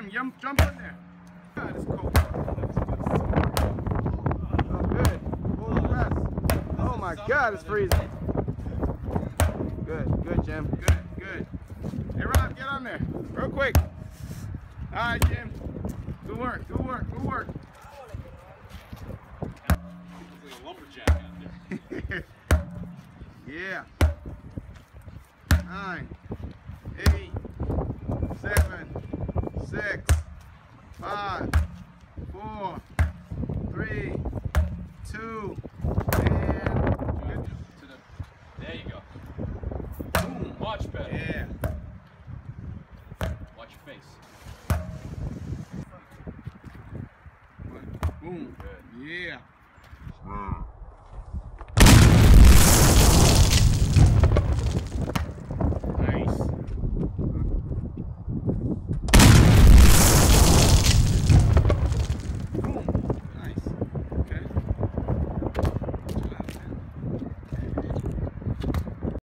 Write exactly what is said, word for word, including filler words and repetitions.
Jim, jump, jump in there. God, it's cold. Oh, good. Hold the rest. Oh my God, it's freezing. Good, good, Jim. Good, good. Hey, Rob, get on there, real quick. All right, Jim. Good work, good work, good work. It's like a lumberjack out there. Yeah. Nine, eight, seven, six, five, four, three, two, and good. To the, there you go. Boom. Much better. Yeah. Watch your face. Boom. Good. Yeah.